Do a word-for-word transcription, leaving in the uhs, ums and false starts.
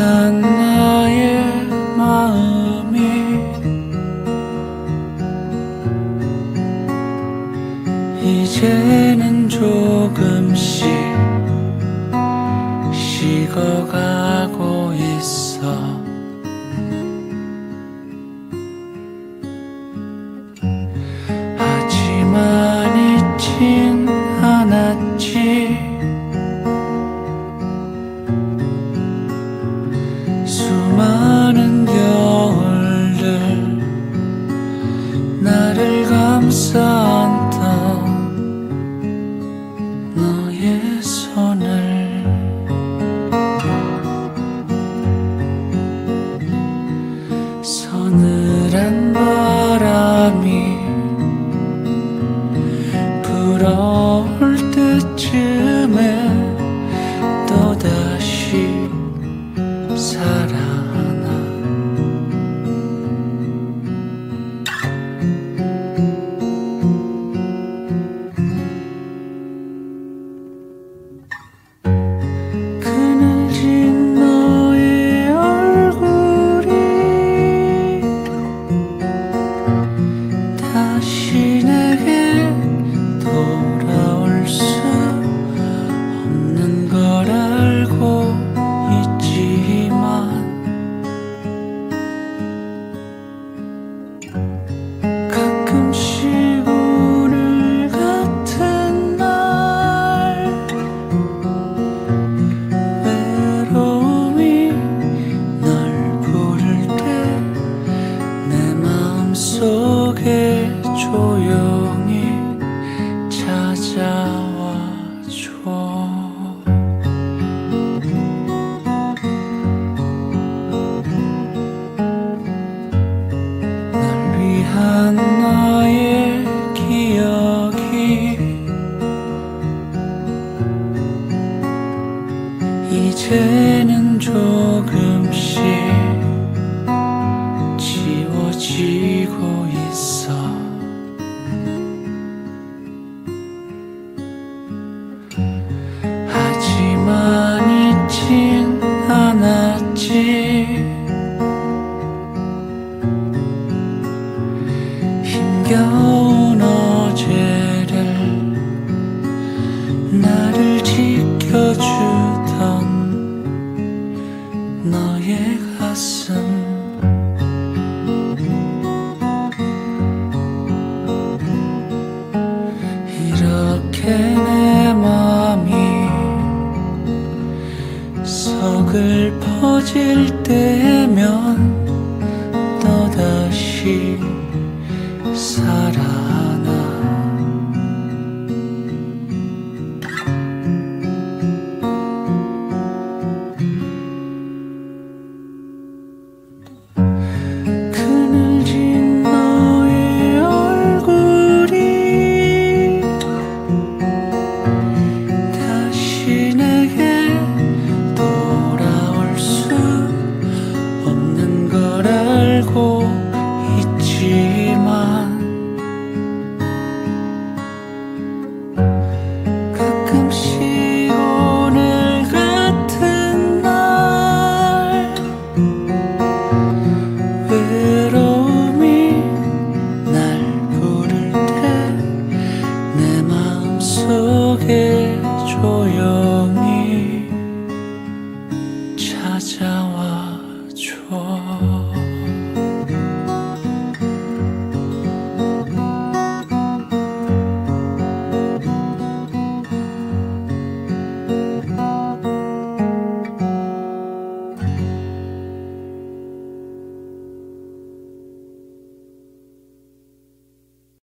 위한 나의 마음이 이제는 조금씩 식어가고 있어. 하지만 잊진 않았지. 수많은 겨울들 나를 감싸 안던 너의 손을. 서늘한 바람이 불어올 때쯤에 또다시 살아나. 그늘진 너의 얼굴이 다시 내게 돌아올 수 없는 걸 알고 있지만 가끔씩 오늘 같은 날 외로움이 널 부를 때 내 마음속에 조용히 찾아와줘. 널 위한 나의 기억이 이제는 조금씩 지워지고 있어. 하지만 잊진 않았지. 힘겨운 어제를 나를 지켜주던 너의 가슴. 이렇게 내 맘이 서글퍼질 때면 또다시 살아나. 그늘진 너의 얼굴이 다시 내게 돌아올 수 없는 걸 알고 있지만 가끔씩 오늘 같은 날 외로움이 날 부를 때 내 마음속에 조용